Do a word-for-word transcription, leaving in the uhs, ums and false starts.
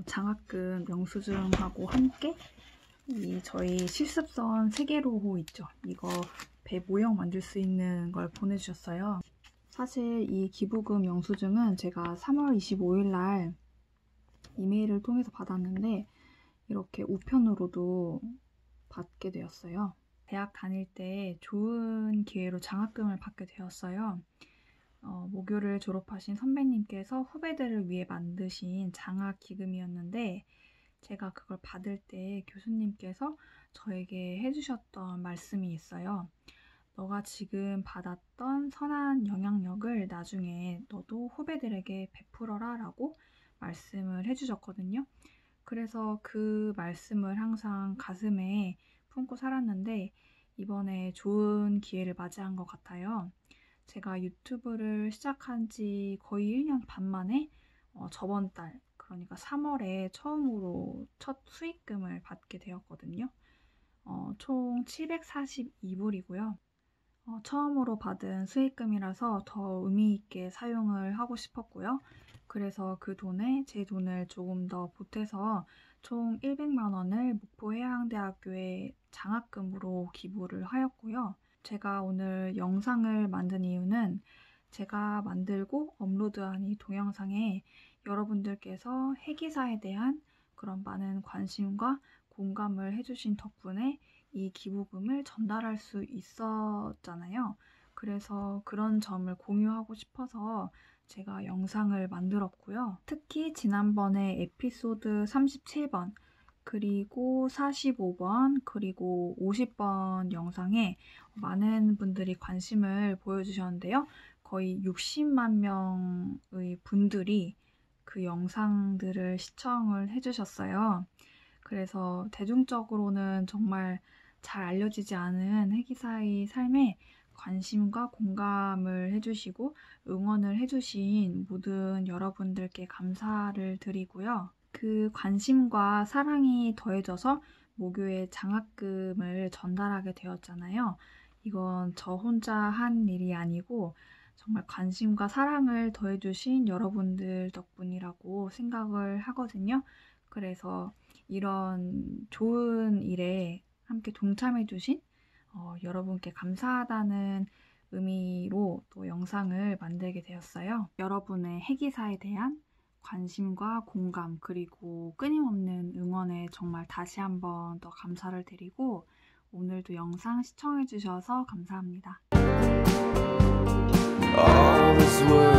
장학금 영수증하고 함께 이 저희 실습선 세계로호 있죠. 이거 배 모형 만들 수 있는 걸 보내주셨어요. 사실 이 기부금 영수증은 제가 삼월 이십오일 날 이메일을 통해서 받았는데 이렇게 우편으로도 받게 되었어요. 대학 다닐 때 좋은 기회로 장학금을 받게 되었어요. 어, 모교를 졸업하신 선배님께서 후배들을 위해 만드신 장학기금이었는데 제가 그걸 받을 때 교수님께서 저에게 해주셨던 말씀이 있어요. 너가 지금 받았던 선한 영향력을 나중에 너도 후배들에게 베풀어라 라고 말씀을 해주셨거든요. 그래서 그 말씀을 항상 가슴에 품고 살았는데 이번에 좋은 기회를 맞이한 것 같아요. 제가 유튜브를 시작한 지 거의 일 년 반 만에 어, 저번 달, 그러니까 삼월에 처음으로 첫 수익금을 받게 되었거든요. 어, 총 칠백사십이 불이고요. 어, 처음으로 받은 수익금이라서 더 의미 있게 사용을 하고 싶었고요. 그래서 그 돈에 제 돈을 조금 더 보태서 총 일백만 원을 목포해양대학교에 장학금으로 기부를 하였고요. 제가 오늘 영상을 만든 이유는 제가 만들고 업로드한 이 동영상에 여러분들께서 해기사에 대한 그런 많은 관심과 공감을 해주신 덕분에 이 기부금을 전달할 수 있었잖아요. 그래서 그런 점을 공유하고 싶어서 제가 영상을 만들었고요. 특히 지난번에 에피소드 삼십칠 번 그리고 사십오 번 그리고 오십 번 영상에 많은 분들이 관심을 보여주셨는데요. 거의 육십만 명의 분들이 그 영상들을 시청을 해주셨어요. 그래서 대중적으로는 정말 잘 알려지지 않은 해기사의 삶에 관심과 공감을 해주시고 응원을 해주신 모든 여러분들께 감사를 드리고요. 그 관심과 사랑이 더해져서 모교에 장학금을 전달하게 되었잖아요. 이건 저 혼자 한 일이 아니고 정말 관심과 사랑을 더해주신 여러분들 덕분이라고 생각을 하거든요. 그래서 이런 좋은 일에 함께 동참해주신 어, 여러분께 감사하다는 의미로 또 영상을 만들게 되었어요. 여러분의 해기사에 대한 관심과 공감 그리고 끊임없는 응원에 정말 다시 한번 더 감사를 드리고 오늘도 영상 시청해주셔서 감사합니다. All this world